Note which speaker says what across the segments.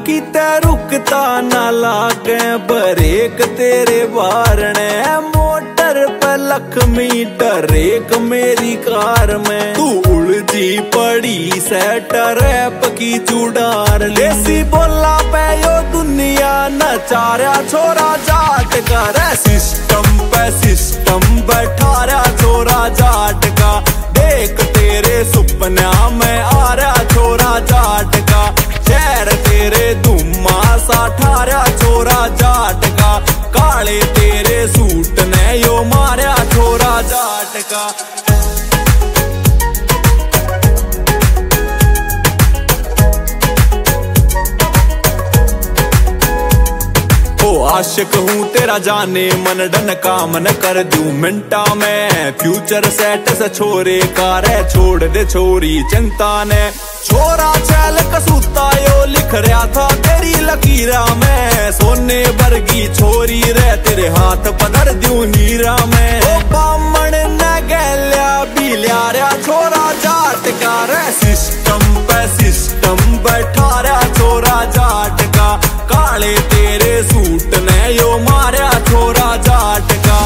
Speaker 1: किते रुकता ना लागे ब्रेक तेरे बारने, मोटर पे लक्ष्मी डरेक मेरी कार में। तू उलझी पड़ी सेट रैप की चुड़ार, लेसी बोला पे यो दुनिया नचारा छोरा जाट का रे। सिस्टम पे सिस्टम बैठा रहा छोरा जाट का, देख तेरे सुपना में आ रहा छोरा जाट का। शहर तेरे धुम्मा सा ठारा छोरा जाट का, काले तेरे सूट ने यो मारा छोरा जाट का। आशिक हूँ तेरा जाने मन डन काम न कर दूं मिंटा में। फ्यूचर सेट से छोरे कार छोड़ दे छोरी चिंता ने। छोरा छैल कसूता यो लिख रहा था तेरी लकीरा में, सोने वर्गी छोरी रे तेरे हाथ पधर दूं हीरा में। ओ बामण न गैल्या भी लिया छोरा जाट का रे। सिस्टम पे सिस्टम बैठा रहा छोरा जाट का, काले तेरे सूट ने यो मारा छोरा जाट का।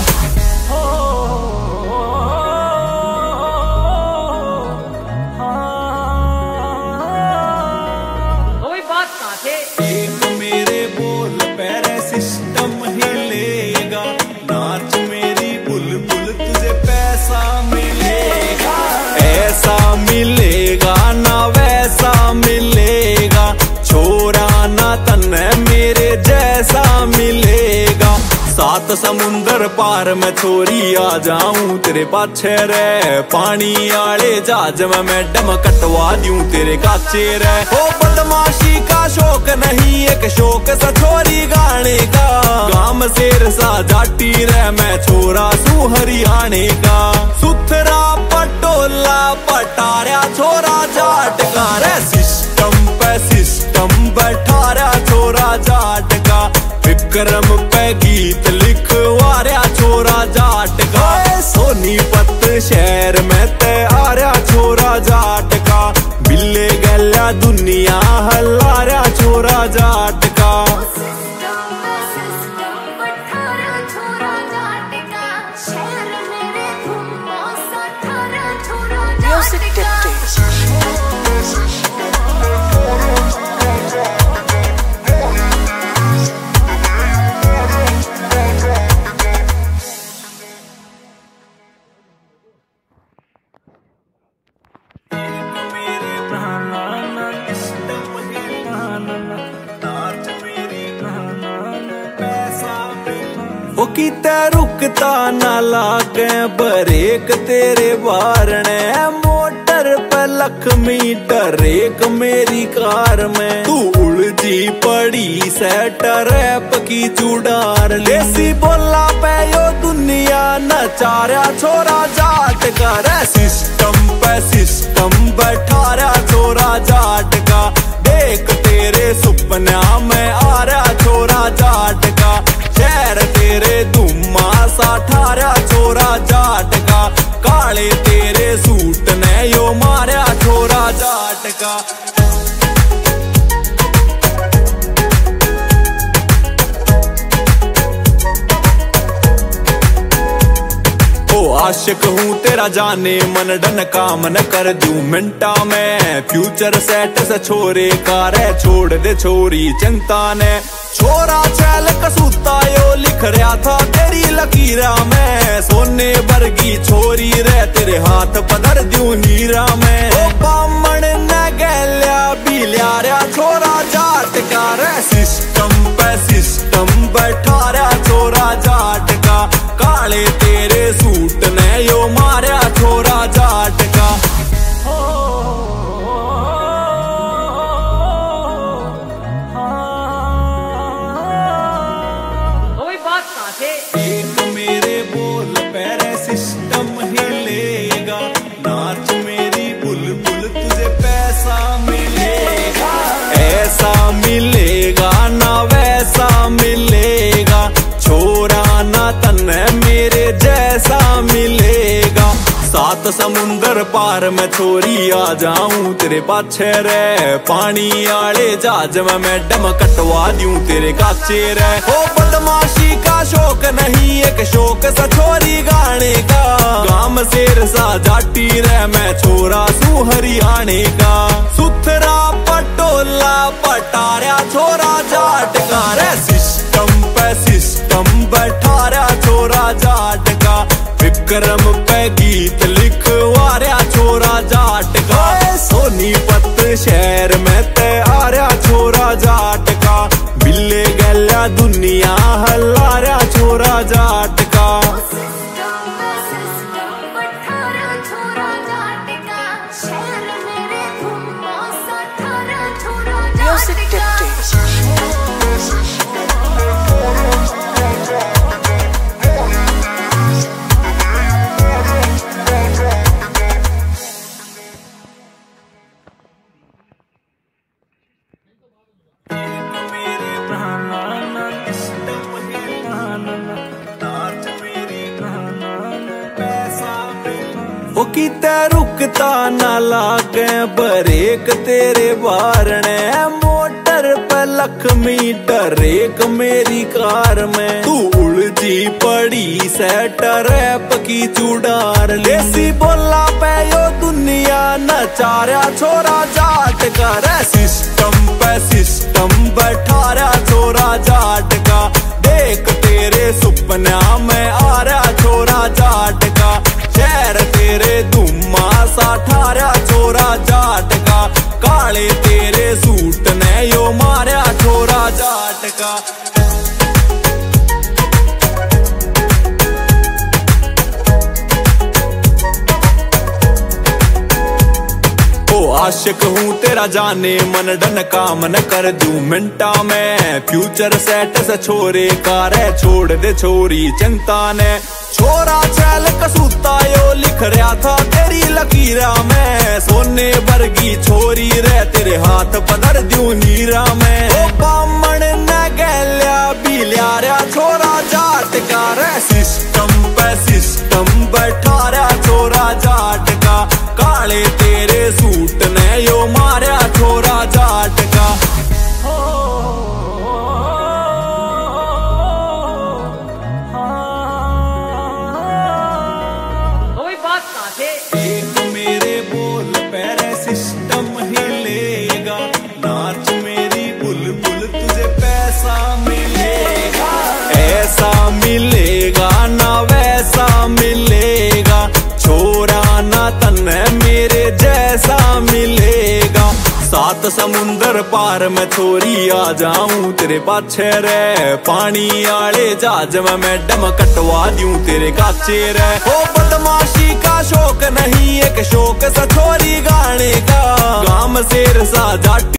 Speaker 1: एक मेरे बोल पैरे सिस्टम हिलेगा, नाच मेरी बुलबुल तुझे पैसा मिलेगा। ऐसा मिलेगा ना वैसा मिलेगा, छोरा ना तन्ने मेरे जैसा मिलेगा। सात समुंदर पार में छोरी आ जाऊं तेरे पाछे रे, पानी आले जहाज में मैडम कटवा दूं तेरे काचे रे। ओ बदमाशी का शौक नहीं एक शौक सा छोरी गाने का, गाम शेर सा जाटी रे मैं छोरा सू हरियाणे का। सुथरा पटोला पटारा छोरा जाट का रे। सिस्टम पे सिस्टम बैठा रहा छोरा जाट का, विक्रम पे गीत लिखवा रहा छोरा जाट का। सोनीपत शहर में ते आ रहा छोरा जाट का, बिल्ले गल्या दुनिया हल्ला रहा छोरा जाट का। ओ किते रुकता ना लागे ब्रेक तेरे बारने, मोटर पे लक्ष्मी डरेक मेरी कार में। तू उलझी पड़ी सेट रैप की चुड़ार, लेसी बोला पे यो दुनिया नचारा छोरा जाट का रे। सिस्टम पे सिस्टम बैठा रहा छोरा जाट का, देख तेरे सुपना में आ रहा छोरा जाट का। शहर तेरे धुम्मा सा ठारा छोरा जाट का, काले तेरे सूट ने यो मारा छोरा जाट का। आशिक हूँ तेरा जाने मन डन काम न कर दूं मिंटा में। फ्यूचर सेट से छोरे कार छोड़ दे छोरी चिंता ने। छोरा छैल कसूता यो लिख रहा था तेरी लकीरा में, सोने वर्गी छोरी रे तेरे हाथ पधर दूं हीरा में। ओ बामण न गैल्या भी लिया छोरा जाट का रे। सिस्टम पे सिस्टम बैठा रहा छोरा जाट का, काले तेरे सूट ने यो मारा छोरा जाट का। एक मेरे बोल पैरे सिस्टम हिलेगा, नाच मेरी बुलबुल तुझे पैसा मिलेगा। ऐसा मिलेगा ना वैसा मिलेगा, छोरा ना तन्ने मेरे जैसा मिलेगा। सात समुंदर पार में छोरी आ जाऊं तेरे पाछे रे, पानी आले जहाज में मैडम कटवा दूं तेरे काचे रे। ओ बदमाशी का शौक नहीं एक शौक सा छोरी गाने का, गाम शेर सा जाटी रे मैं छोरा सू हरियाणे का। सुथरा पटोला पटारा छोरा जाट का रे, सिस्टम पे सिस्टम बैठा रहा छोरा जाट का। विक्रम पे गीत लिखवाया छोरा जाट का, सोनीपत शहर में ते आ रहा छोरा जाट का। बिल्ले गल्या दुनिया हल्ला रहा छोरा जाट का। ओ किते रुकता ना लागे ब्रेक तेरे बारने, मोटर पे लक्ष्मी डरेक मेरी कार में। तू उलझी पड़ी से टरैप की चुड़ार, लेसी बोला पे यो दुनिया नचारा छोरा जाट का रे। सिस्टम पे सिस्टम बैठा रहा छोरा जाट का, देख तेरे सुपना में आ रहा छोरा जाट का। शहर तेरे धुम्मा सा ठारा छोरा जाट का, काले तेरे सूट ने यो मारा छोरा जाट का। आशिक हूँ तेरा जाने मन डन काम न कर दूं मिनटा में। फ्यूचर सेट से छोरे कारे छोड़ दे छोरी चिंता ने। छोरा चैल कसूता यो लिख रहा था तेरी लकीरा में, सोने वर्गी छोरी रे तेरे हाथ पधर दूं हीरा में। ओ बामण न गैल्या बिल्या रहा छोरा जाट का रे, सिस्टम पे सिस्टम बैठा रहा छोरा जाट का। काले तेरे सूट ने यो मारा छोरा जाट का। एक मेरे बोल पैरे सिस्टम हिलेगा, नाच मेरी बुलबुल तुझे पैसा मिलेगा। ऐसा मिलेगा ना वैसा मिलेगा, छोरा ना तन्ने मेरे जैसा मिलेगा। सात समुंदर पार में छोरी आ जाऊं तेरे पाछे रे, पानी आले जहाज में मैडम कटवा दूं तेरे काचे रे। ओ बदमाशी का शौक नहीं एक शौक सा छोरी गाने का, गाम शेर सा जाट